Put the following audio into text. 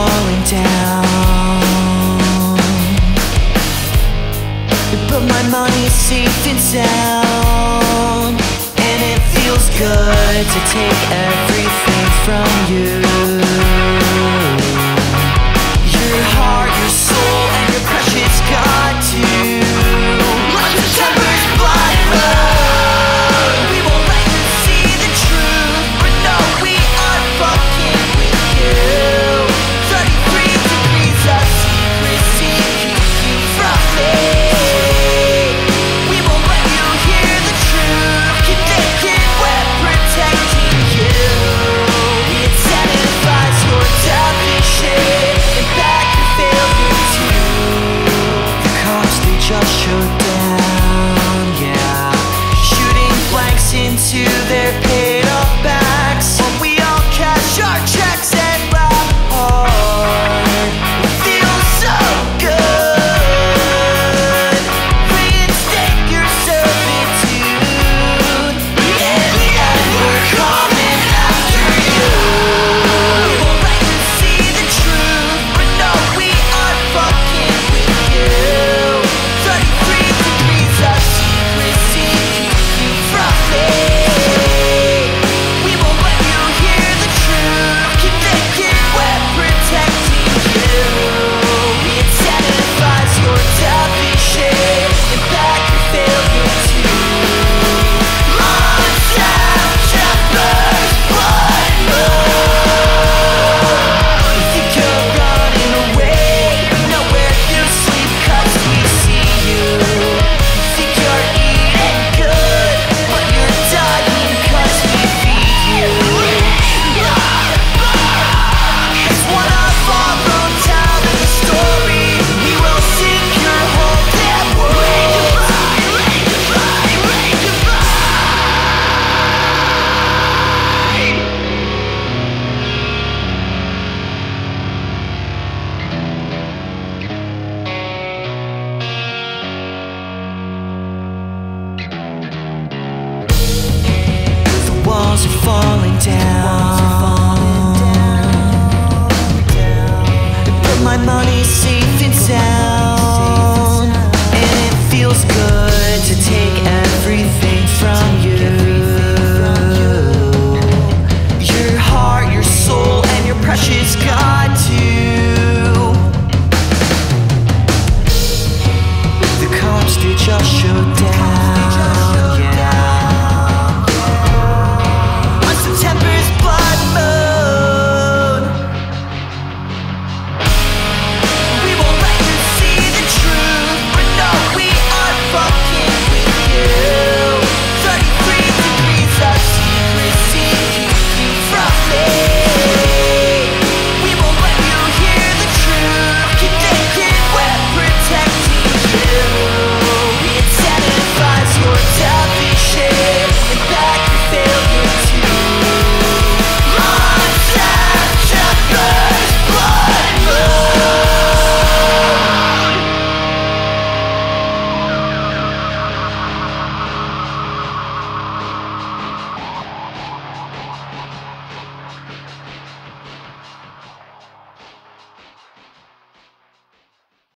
falling down, but my money's safe and sound, and it feels good to take everything from you. Your heart, your soul, and your precious God too. Let the temper's blood road. We won't let you see the truth, but no, we are fucking with you. 33 degrees of secrecy keep you from me. We won't let you hear the truth. Keep thinking we're protecting you. It satisfies your selfish shit and back your failure too. The cops, they just shut down, yeah, shooting blanks into their paid off backs. When we all cash our checks and laugh hard, it feels so good. Reinstate your servitude. In the end, we're coming after you. We won't let you see the truth, but no, we are fucking with you. 33 degrees of secrecy keep you from me. We won't let you hear the truth. Keep thinking we're protecting you. It satisfies your selfish shit and back your failure too. Monster Shepherd's blood moon. You think you're running away, nowhere you sleep 'cause we see you. You think you're eating good, but you're dying 'cause we feed you. As one of our own telling the story, we will sink your whole damn world. The walls are falling down, but my money's safe and sound.